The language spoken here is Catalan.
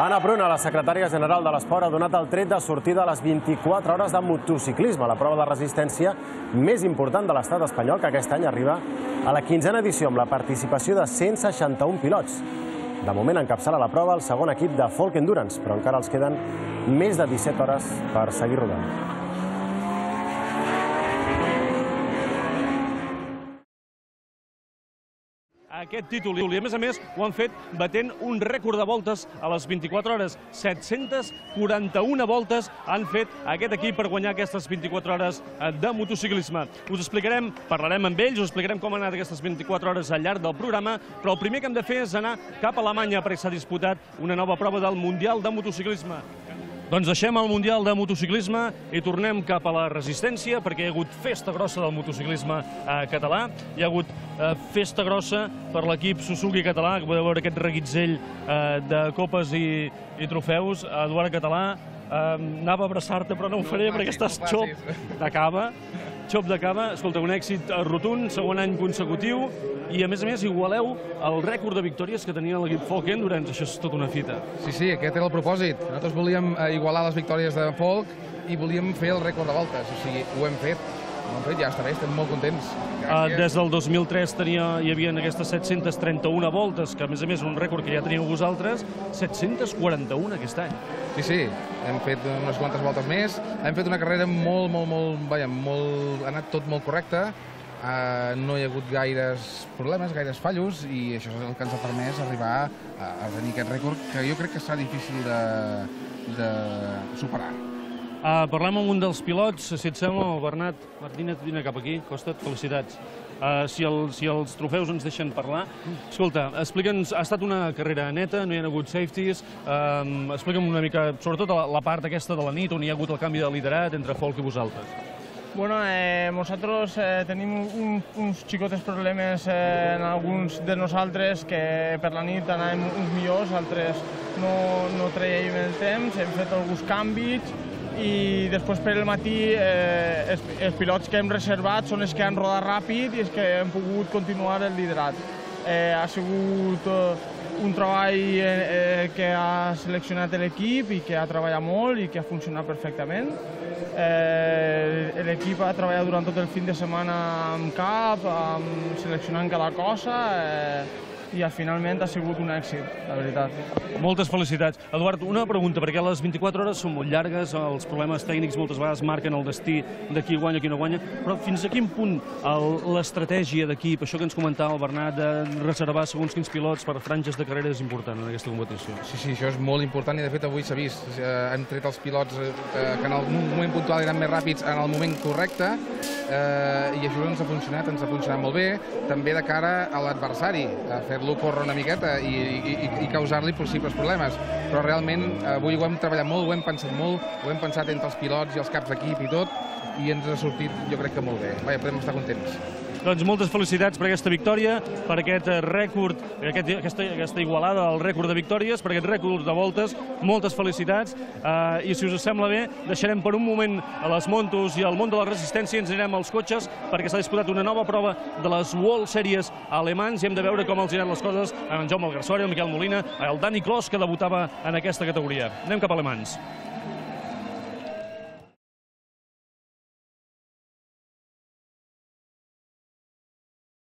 Anna Pruna, la secretària general de l'Esport, ha donat el tret de sortida a les 24 hores de motociclisme, la prova de resistència més important de l'estat espanyol, que aquest any arriba a la 15a edició amb la participació de 161 pilots. De moment encapçala la prova el segon equip de Folk Endurance, però encara els queden més de 17 hores per seguir rodant. Aquest títol, i a més ho han fet batent un rècord de voltes a les 24 hores. 741 voltes han fet aquest equip per guanyar aquestes 24 hores de motociclisme. Us explicarem, parlarem amb ells, us explicarem com han anat aquestes 24 hores al llarg del programa, però el primer que hem de fer és anar cap a Alemanya perquè s'ha disputat una nova prova del Mundial de Motociclisme. Doncs deixem el Mundial de Motociclisme i tornem cap a la resistència perquè hi ha hagut festa grossa del motociclisme català. Hi ha hagut festa grossa per l'equip Suzuki català, que podeu veure aquest reguitzell de copes i trofeus. Eduard Català, anava a abraçar-te però no ho faré perquè estàs xop de cava. Xop de cava, escolta, un èxit rotund, segon any consecutiu, i a més igualeu el rècord de victòries que tenia l'equip Folk Endurance. Això és tota una fita. Sí, aquest era el propòsit. Nosaltres volíem igualar les victòries de Folk i volíem fer el rècord de voltes. O sigui, ho hem fet, ja està bé, estem molt contents. Des del 2003 hi havia aquestes 731 voltes, que a més un rècord que ja teníeu vosaltres, 741 aquest any. Sí, hem fet unes quantes voltes més, hem fet una carrera ha anat tot molt correcte, no hi ha hagut gaires problemes, gaires fallos, i això és el que ens ha permès arribar a tenir aquest rècord, que jo crec que serà difícil de superar. Parlem amb un dels pilots, si et sembla, el Bernat Martínez, vine cap aquí, costa't, felicitats. Si els trofeus ens deixen parlar. Escolta, explica'ns, ha estat una carrera neta, no hi ha hagut safeties, explica'm una mica, sobretot la part aquesta de la nit, on hi ha hagut el canvi de liderat entre Folk i vosaltres. Bueno, nosaltres tenim uns xicotes problemes en alguns de nosaltres que per la nit anàvem uns millors, altres no traiem el temps, hem fet alguns canvis i després per el matí els pilots que hem reservat són els que han rodat ràpid i els que hem pogut continuar el liderat. Ha sigut un treball que ha seleccionat l'equip i que ha treballat molt i que ha funcionat perfectament. L'equip ha treballat durant tot el fin de setmana amb cap, seleccionant cada cosa, i finalment ha sigut un èxit, la veritat. Moltes felicitats. Eduard, una pregunta, perquè les 24 hores són molt llargues, els problemes tècnics moltes vegades marquen el destí de qui guanya, qui no guanya, però fins a quin punt l'estratègia d'equip, això que ens comentava el Bernat, de reservar segons quins pilots per franges de carrera és important en aquesta competició? Sí, això és molt important i de fet avui s'ha vist. Han tret els pilots que en el moment puntual eren més ràpids en el moment correcte i això ens ha funcionat molt bé, també de cara a l'adversari, a fer-lo córrer una miqueta i causar-li possibles problemes. Però realment avui ho hem treballat molt, ho hem pensat molt, ho hem pensat entre els pilots i els caps d'equip i tot, i ens ha sortit jo crec que molt bé. Podem estar contents. Doncs moltes felicitats per aquesta victòria, per aquest rècord, aquesta igualada al rècord de victòries, per aquest rècord de voltes. Moltes felicitats i si us sembla bé deixarem per un moment a les motos i al món de la resistència i ens anirem als cotxes perquè s'ha disputat una nova prova de les World Series alemans i hem de veure com els aniran les coses amb en Jaume Algarsori, el Miquel Molina, el Dani Clos, que debutava en aquesta categoria. Anem cap a alemans.